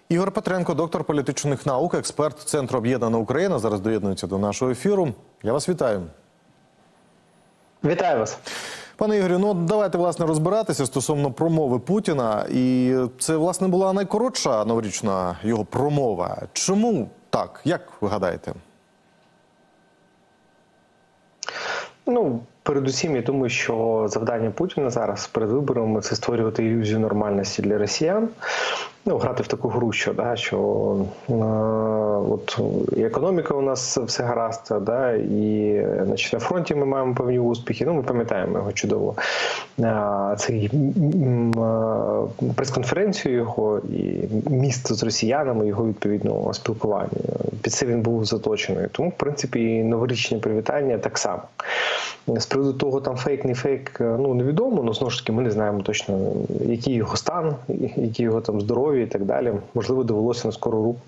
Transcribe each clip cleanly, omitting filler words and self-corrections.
Ігор Петренко, доктор політичних наук, експерт Центру «Об'єднана Україна», зараз доєднується до нашого ефіру. Я вас вітаю. Вітаю вас. Пане Ігорю, ну давайте, власне, розбиратися стосовно промови Путіна. І це, власне, була найкоротша новорічна його промова. Чому так? Як ви гадаєте? Ну, передусім, я думаю, що завдання Путіна зараз перед виборами – це створювати ілюзію нормальності для росіян. Ну, грати в таку гру, що от і економіка у нас все гаразд, і значить, на фронті ми маємо певні успіхи. Ну, ми пам'ятаємо його чудово. Цей прес-конференцію його і міст з росіянами, його відповідно спілкування. Під це він був заточений. Тому, в принципі, і новорічне привітання так само. З приводу того, там фейк, не фейк, ну, невідомо, але знову ж таки ми не знаємо точно, який його стан, які його там здоров'я і так далі. Можливо, довелося на скору руку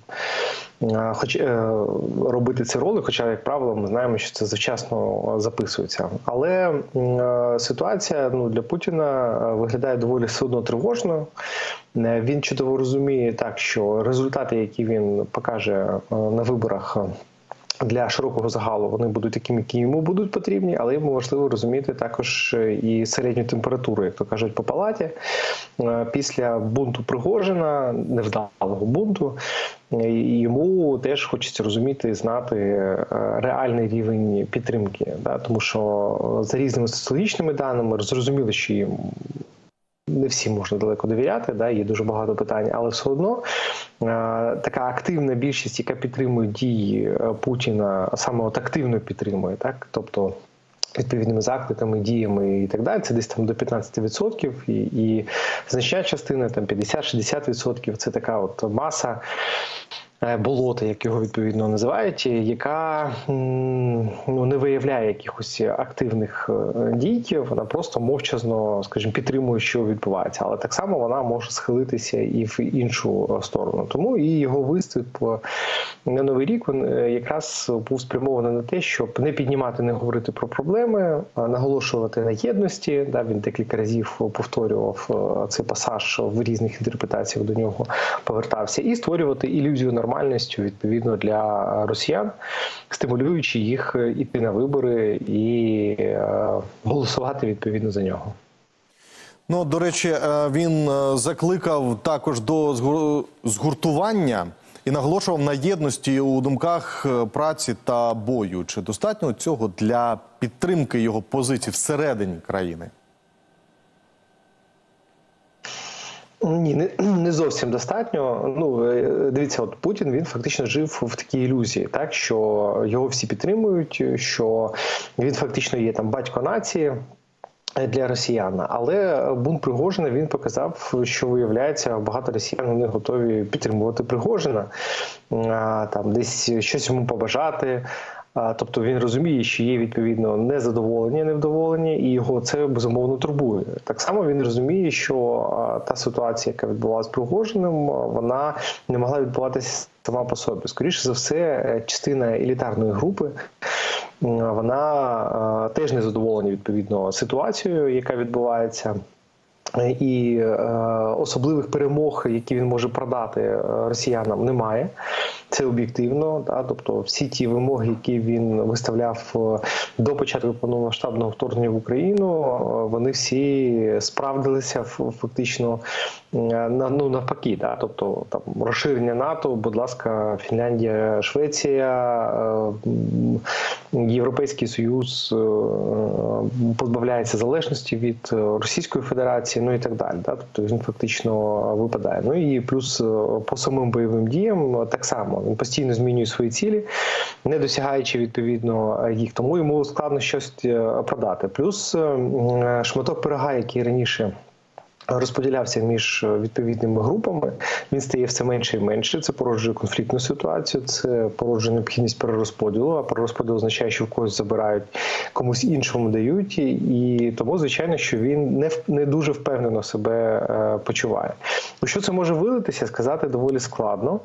робити цей ролик, хоча, як правило, ми знаємо, що це завчасно записується. Але ситуація для Путіна виглядає доволі все одно тривожно. Він чудово розуміє так, що результати, які він покаже на виборах, для широкого загалу вони будуть такими, які йому будуть потрібні, але йому важливо розуміти також і середню температуру, як то кажуть, по палаті. Після бунту Пригожина, невдалого бунту, йому теж хочеться розуміти і знати реальний рівень підтримки. Тому що за різними соціологічними даними зрозуміло, що їм не всім можна далеко довіряти, є дуже багато питань, але все одно така активна більшість, яка підтримує дії Путіна, саме от активно підтримує, тобто відповідними закликами, діями і так далі, це десь там до 15%, і значна частина, там 50-60%, це така от маса, болота, як його відповідно називають, яка не виявляє якихось активних дій, вона просто мовчазно, скажімо, підтримує, що відбувається. Але так само вона може схилитися і в іншу сторону. Тому і його виступ на Новий рік він якраз був спрямований на те, щоб не піднімати, не говорити про проблеми, наголошувати на єдності. Він декілька разів повторював цей пасаж в різних інтерпретаціях, до нього повертався, і створювати ілюзію нормальністю, відповідно, для росіян, стимулюючи їх іти на вибори і голосувати, відповідно, за нього. Ну, до речі, він закликав також до згуртування і наголошував на єдності у думках праці та бою. Чи достатньо цього для підтримки його позицій всередині країни? Ні, не зовсім достатньо. Дивіться, от Путін, він фактично жив в такій ілюзії, що його всі підтримують, що він фактично є там батько нації для росіян. Але бунт Пригожина, він показав, що, виявляється, багато росіян не готові підтримувати Пригожина, там десь щось йому побажати. Тобто він розуміє, що є, відповідно, незадоволення, невдоволення, і його це, безумовно, турбує. Так само він розуміє, що та ситуація, яка відбувалася з Пригожиним, вона не могла відбуватися сама по собі. Скоріше за все, частина елітарної групи, вона теж не задоволена, відповідно, ситуацією, яка відбувається. І особливих перемог, які він може продати росіянам, немає. Це об'єктивно. Тобто всі ті вимоги, які він виставляв до початку повномасштабного вторгнення в Україну, вони всі справдилися фактично навпаки. Тобто там розширення НАТО, будь ласка, Фінляндія, Швеція, Європейський Союз позбавляється залежності від Російської Федерації, і так далі. Тобто він фактично випадає. І плюс по самим бойовим діям так само. Він постійно змінює свої цілі, не досягаючи, відповідно, їх. Тому йому складно щось продати. Плюс шматок пирога, який раніше розподілявся між відповідними групами, він стає все менше і менше. Це породжує конфліктну ситуацію, це породжує необхідність перерозподілу, а перерозподіл означає, що в когось забирають, комусь іншому дають, і тому, звичайно, що він не дуже впевнено себе почуває. У що це може вилитися, сказати доволі складно,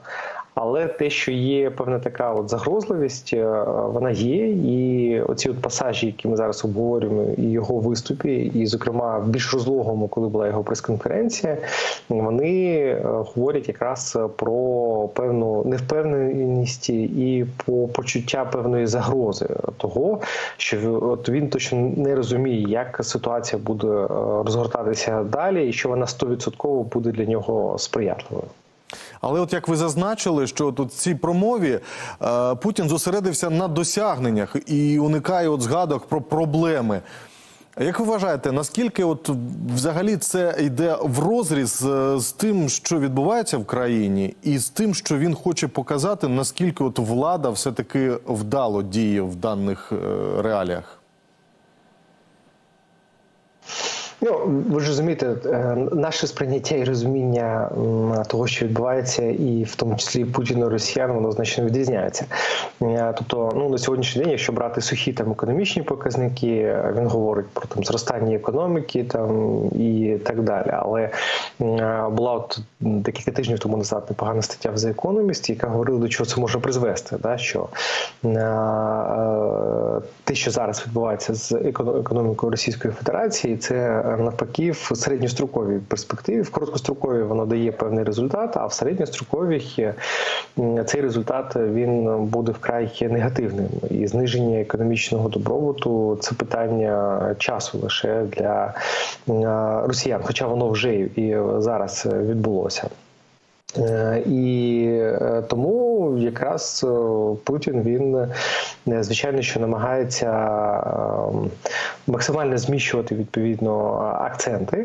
Але те, що є певна така от загрозливість, вона є. І оці от пасажі, які ми зараз обговорюємо, і його виступі, і, зокрема, в більш розлогому, коли була його прес-конференція, вони говорять якраз про певну невпевненість і по почуття певної загрози того, що от він точно не розуміє, як ситуація буде розгортатися далі, і що вона 100% буде для нього сприятливою. Але от як ви зазначили, що тут в цій промові Путін зосередився на досягненнях і уникає от згадок про проблеми. Як ви вважаєте, наскільки от взагалі це йде врозріз з тим, що відбувається в країні, і з тим, що він хоче показати, наскільки от влада все-таки вдало діє в даних реаліях? Ну, ви ж розумієте, наше сприйняття і розуміння того, що відбувається, і в тому числі Путіна і росіян, воно значно відрізняється. Тобто, ну, на сьогоднішній день, якщо брати сухі там економічні показники, він говорить про там зростання економіки там і так далі. Але була от декілька тижнів тому назад непогана стаття в The Economist, яка говорила, до чого це може призвести, да? Що те, що зараз відбувається з економікою Російської Федерації, це навпаки в середньостроковій перспективі. В короткостроковій воно дає певний результат, а в середньостроковій цей результат він буде вкрай негативним. І зниження економічного добробуту – це питання часу лише для росіян, хоча воно вже і зараз відбулося. І тому якраз Путін, він, звичайно, що намагається максимально зміщувати, відповідно, акценти.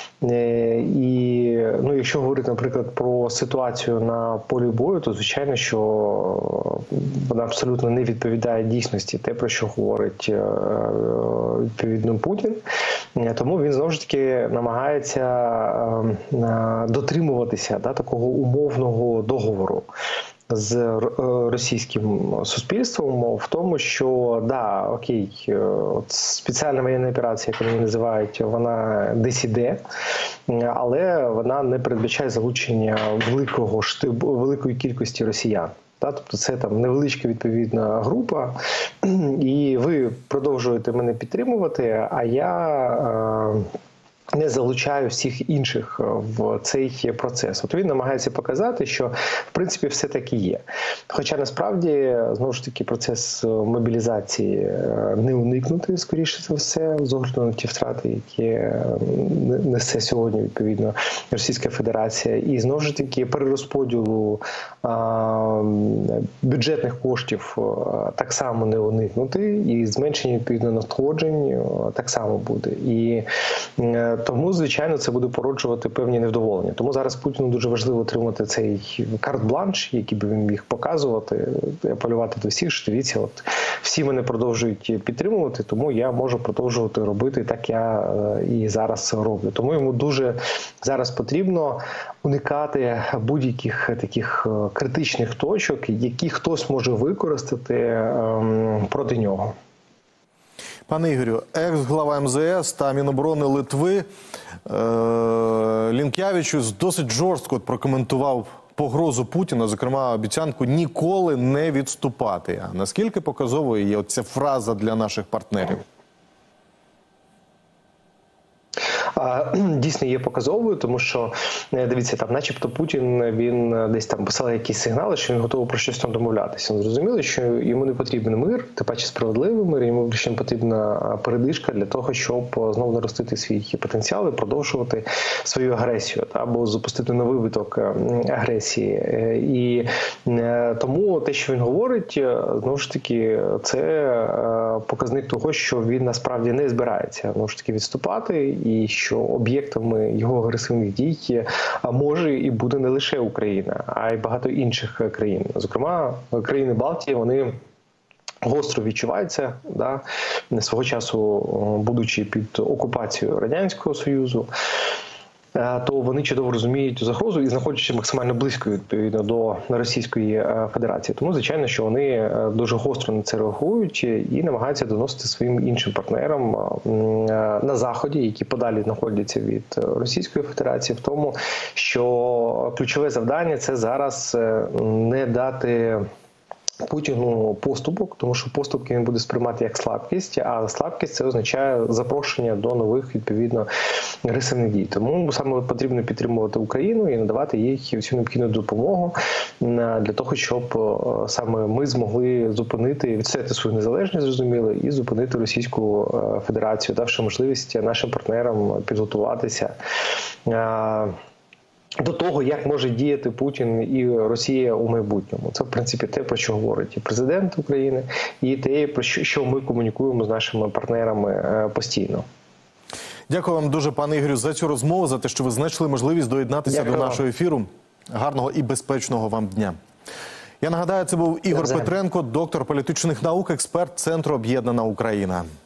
І, ну, якщо говорити, наприклад, про ситуацію на полі бою, то, звичайно, що вона абсолютно не відповідає дійсності, те, про що говорить, відповідно, Путін. Тому він, знову ж таки, намагається дотримуватися, да, такого умовного договору з російським суспільством в тому, що, да, окей, спеціальна воєнна операція, як вони називають, вона десь іде, але вона не передбачає залучення великої кількості росіян. Тобто це там невеличка відповідна група, і ви продовжуєте мене підтримувати, а я не залучаю всіх інших в цей процес. От він намагається показати, що в принципі все таки є. Хоча насправді, знову ж таки, процес мобілізації не уникнути, скоріше за все, з огляду на ті втрати, які несе сьогодні, відповідно, Російська Федерація. І знову ж таки перерозподілу бюджетних коштів так само не уникнути, і зменшення, відповідно, надходжень так само буде. І тому, звичайно, це буде породжувати певні невдоволення. Тому зараз Путіну дуже важливо отримати цей карт-бланш, який би він міг показувати, апелювати до всіх, що дивіться, от всі мене продовжують підтримувати, тому я можу продовжувати робити так, я і зараз роблю. Тому йому дуже зараз потрібно уникати будь-яких таких критичних точок, які хтось може використати проти нього. Пане Ігорю, екс-глава МЗС та Міноборони Литви Лінкявічус досить жорстко прокоментував погрозу Путіна, зокрема обіцянку ніколи не відступати. А наскільки показовою є ця фраза для наших партнерів? Дійсно є показовою, тому що, дивіться, там начебто Путін, він десь там писав якісь сигнали, що він готовий про щось там домовлятися. Він зрозуміло, що йому не потрібен мир, тим паче справедливий мир, йому ще потрібна передишка для того, щоб знову наростити свій потенціал і продовжувати свою агресію, або запустити новий виток агресії. І тому те, що він говорить, знову ж таки, це показник того, що він насправді не збирається, знову ж таки, відступати, і що об'єктами його агресивних дій може і буде не лише Україна, а й багато інших країн. Зокрема, країни Балтії, вони гостро відчуваються, да, свого часу будучи під окупацією Радянського Союзу. то вони чудово розуміють загрозу і знаходяться максимально близько відповідно до Російської Федерації. Тому, звичайно, що вони дуже гостро на це реагують і намагаються доносити своїм іншим партнерам на Заході, які подалі знаходяться від Російської Федерації, в тому, що ключове завдання – це зараз не дати Путіну поступок, тому що поступки він буде сприймати як слабкість, а слабкість – це означає запрошення до нових, відповідно, агресивних дій. Тому саме потрібно підтримувати Україну і надавати їй всю необхідну допомогу для того, щоб саме ми змогли зупинити, відстояти свою незалежність, зрозуміло, і зупинити Російську Федерацію, давши можливість нашим партнерам підготуватися до того, як може діяти Путін і Росія у майбутньому. Це, в принципі, те, про що говорить і президент України, і те, про що ми комунікуємо з нашими партнерами постійно. Дякую вам дуже, пане Ігорю, за цю розмову, за те, що ви знайшли можливість доєднатися до нашого ефіру. Гарного і безпечного вам дня. Я нагадаю, це був Ігор Петренко, доктор політичних наук, експерт Центру «Об'єднана Україна».